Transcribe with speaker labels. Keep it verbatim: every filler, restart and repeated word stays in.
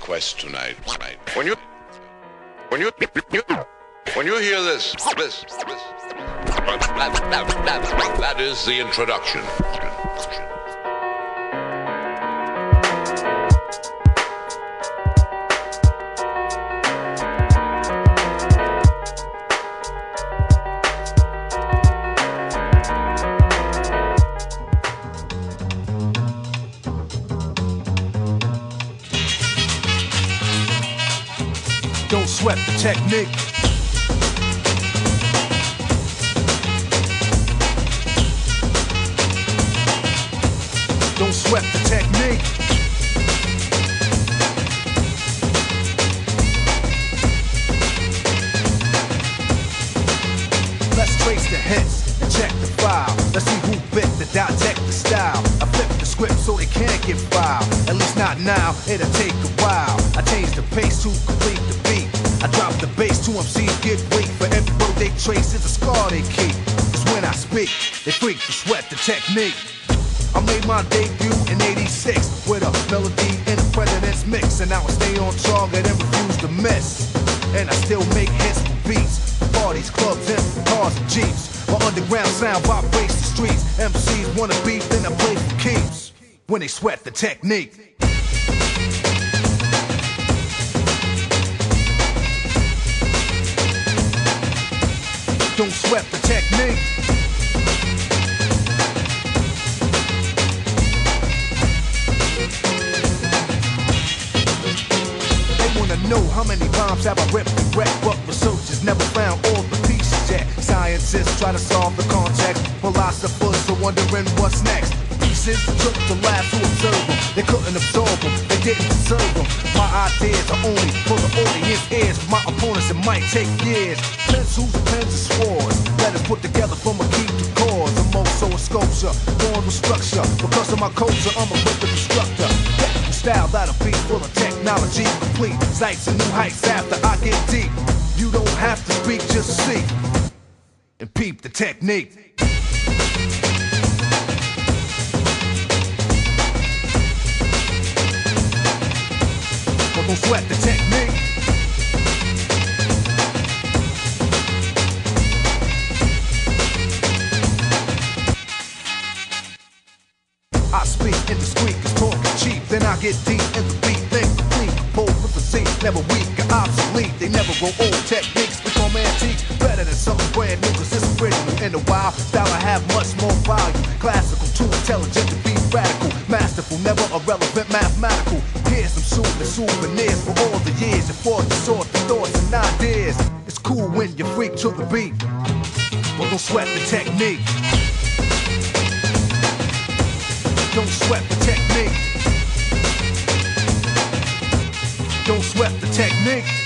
Speaker 1: request tonight. tonight.
Speaker 2: When you, when you, when you hear this, this, this,
Speaker 1: that, that, that, that is the introduction.
Speaker 3: Don't sweat the technique. Don't sweat the technique. Let's trace the hits and check the file. Let's see who bit the dissect the style. I flip the script so they can't get filed. At least not now, it'll take a while. I change the pace to complete the beat. I drop the bass to M Cs get weak. For every word they trace is a scar they keep. Cause when I speak, they freak to sweat the technique. I made my debut in eighty-six with a melody in the president's mix. And now I stay on target and refuse to miss. And I still make hits for beats, for parties, clubs, and cars and jeeps. My underground sound vibrates the streets. M Cs wanna beat, then I play for keeps. When they sweat the technique. Don't sweat the technique. They wanna know how many bombs have I ripped and wrecked, but researchers never found all the pieces yet. Scientists try to solve the context, philosophers are wondering what's next. Pieces took the labs to observe them. They couldn't absorb them, they didn't deserve them. My ideas are only for the audience ears. For my opponents it might take years. Pencils, pens, and swords, letters put together from a key to cause. I'm also a sculpture, born with structure. Because of my culture, I'm a rhythm instructor. Technical style that'll be full of technology, complete sights and new heights after I get deep. You don't have to speak, just see and peep the technique. Don't sweat the technique. I speak indiscreet, cause talking cheap. Then I get deep in the beat, think complete. Composed with a Z, never weak or obsolete. They never grow old, techniques become antiques. Better than something brand new, cause it's original. In a while, style I have much more value. Classical, too intelligent to be radical. Masterful, never irrelevant, mathematical. Here's some soothing souvenirs for all the years. And for the sort of thoughts and ideas. It's cool when you freak to the beat, but don't sweat the technique. Don't sweat the technique. Don't sweat the technique.